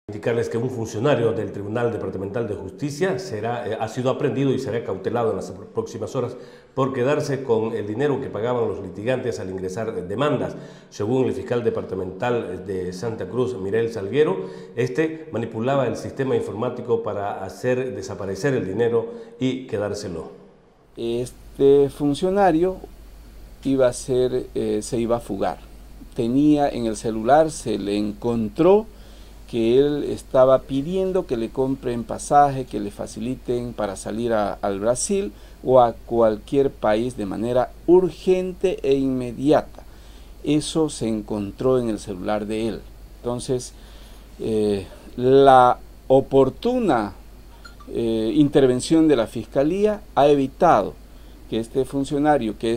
Indicarles que un funcionario del Tribunal Departamental de Justicia ha sido aprehendido y será cautelado en las próximas horas por quedarse con el dinero que pagaban los litigantes al ingresar demandas. Según el fiscal departamental de Santa Cruz, Mirel Salguero, este manipulaba el sistema informático para hacer desaparecer el dinero y quedárselo. Este funcionario se iba a fugar. Tenía en el celular, se le encontró que él estaba pidiendo que le compren pasaje, que le faciliten para salir al Brasil o a cualquier país de manera urgente e inmediata. Eso se encontró en el celular de él. Entonces, la oportuna intervención de la Fiscalía ha evitado que este funcionario, que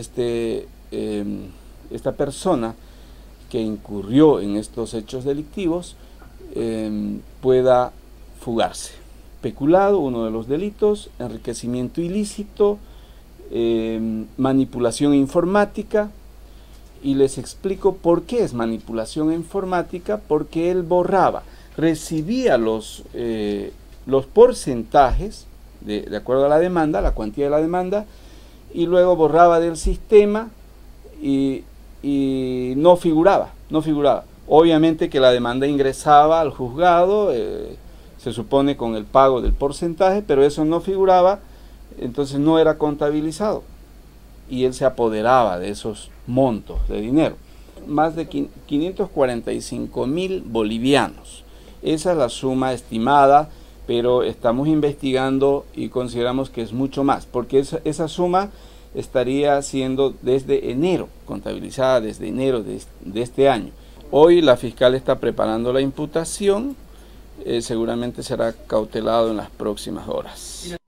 esta persona que incurrió en estos hechos delictivos, pueda fugarse. Peculado, uno de los delitos, enriquecimiento ilícito, manipulación informática, y les explico por qué es manipulación informática, porque él borraba, recibía los porcentajes de acuerdo a la demanda, la cuantía de la demanda, y luego borraba del sistema y no figuraba. Obviamente que la demanda ingresaba al juzgado, se supone con el pago del porcentaje, pero eso no figuraba, entonces no era contabilizado. Y él se apoderaba de esos montos de dinero. Más de 545.000 bolivianos. Esa es la suma estimada, pero estamos investigando y consideramos que es mucho más, porque esa suma estaría siendo desde enero, contabilizada desde enero de este año. Hoy la fiscal está preparando la imputación, seguramente será cautelado en las próximas horas.